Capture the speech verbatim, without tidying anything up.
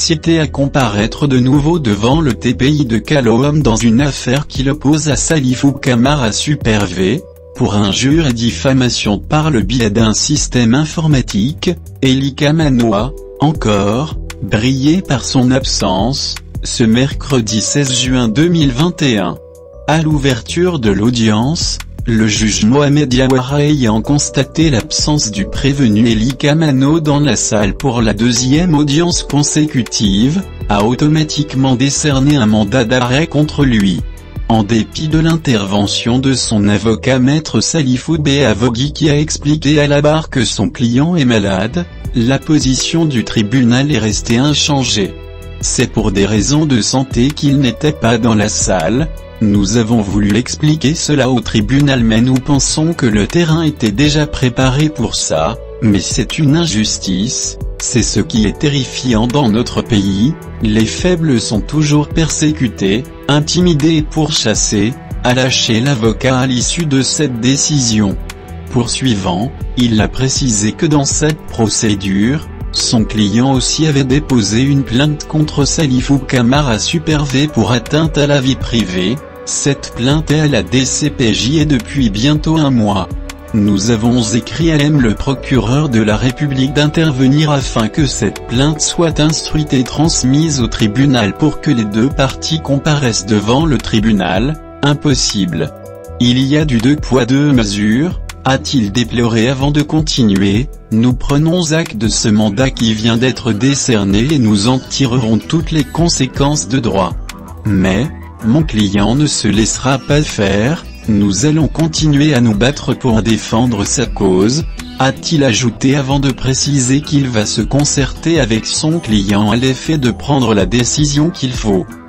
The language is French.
société à comparaître de nouveau devant le T P I de Caloam dans une affaire qui l'oppose à Salifou Camara Super V, pour injure et diffamation par le biais d'un système informatique. Elie Kamanoa, encore, brillait par son absence, ce mercredi seize juin deux mille vingt et un. À l'ouverture de l'audience, le juge Mohamed Yawara, ayant constaté l'absence du prévenu Elie Kamanoa dans la salle pour la deuxième audience consécutive, a automatiquement décerné un mandat d'arrêt contre lui. En dépit de l'intervention de son avocat maître Salifou Beavogui qui a expliqué à la barre que son client est malade, la position du tribunal est restée inchangée. C'est pour des raisons de santé qu'il n'était pas dans la salle. Nous avons voulu expliquer cela au tribunal mais nous pensons que le terrain était déjà préparé pour ça, mais c'est une injustice, c'est ce qui est terrifiant dans notre pays, les faibles sont toujours persécutés, intimidés et pourchassés, a lâché l'avocat à l'issue de cette décision. Poursuivant, il a précisé que dans cette procédure, son client aussi avait déposé une plainte contre Salifou Camara Super V pour atteinte à la vie privée. Cette plainte est à la D C P J et depuis bientôt un mois. Nous avons écrit à M le procureur de la République d'intervenir afin que cette plainte soit instruite et transmise au tribunal pour que les deux parties comparaissent devant le tribunal. Impossible. Il y a du deux poids deux mesures, a-t-il déploré avant de continuer. Nous prenons acte de ce mandat qui vient d'être décerné et nous en tirerons toutes les conséquences de droit. Mais, mon client ne se laissera pas faire, nous allons continuer à nous battre pour défendre sa cause, a-t-il ajouté avant de préciser qu'il va se concerter avec son client à l'effet de prendre la décision qu'il faut.